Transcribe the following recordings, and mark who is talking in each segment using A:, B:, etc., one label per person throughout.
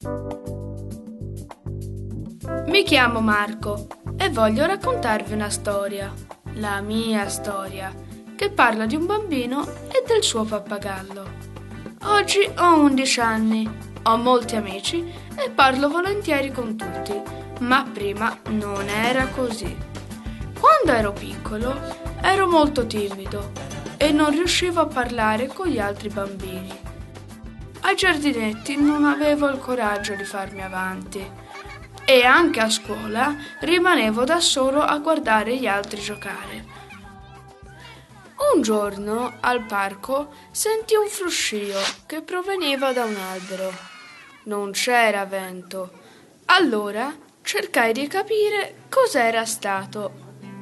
A: Mi chiamo Marco e voglio raccontarvi una storia, la mia storia, che parla di un bambino e del suo pappagallo. Oggi ho 11 anni, ho molti amici e parlo volentieri con tutti, ma prima non era così. Quando ero piccolo ero molto timido e non riuscivo a parlare con gli altri bambini. Ai giardinetti non avevo il coraggio di farmi avanti. E anche a scuola rimanevo da solo a guardare gli altri giocare. Un giorno al parco sentii un fruscio che proveniva da un albero. Non c'era vento. Allora cercai di capire cos'era stato.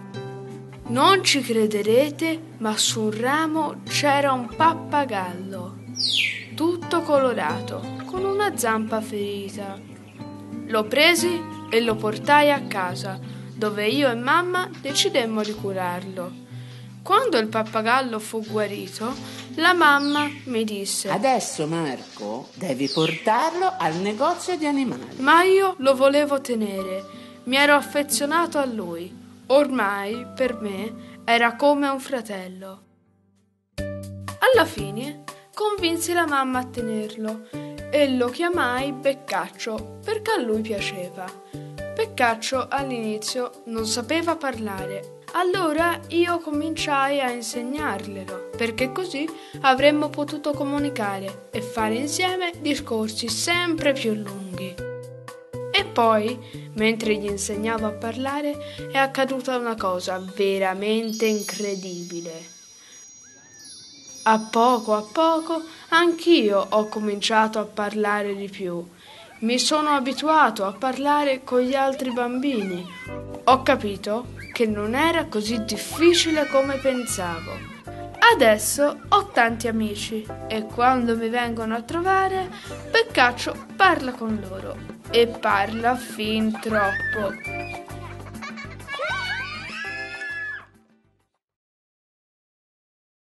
A: Non ci crederete, ma su un ramo c'era un pappagallo, tutto colorato, con una zampa ferita. Lo presi e lo portai a casa, dove io e mamma decidemmo di curarlo. Quando il pappagallo fu guarito, la mamma mi disse:
B: Adesso, Marco, devi portarlo al negozio di animali.
A: Ma io lo volevo tenere, mi ero affezionato a lui. Ormai, per me, era come un fratello. Alla fine, convinsi la mamma a tenerlo e lo chiamai Beccaccio perché a lui piaceva. Beccaccio all'inizio non sapeva parlare, allora io cominciai a insegnarglielo, perché così avremmo potuto comunicare e fare insieme discorsi sempre più lunghi. E poi, mentre gli insegnavo a parlare, è accaduta una cosa veramente incredibile. A poco, anch'io ho cominciato a parlare di più. Mi sono abituato a parlare con gli altri bambini. Ho capito che non era così difficile come pensavo. Adesso ho tanti amici e quando mi vengono a trovare, Beccaccio parla con loro e parla fin troppo.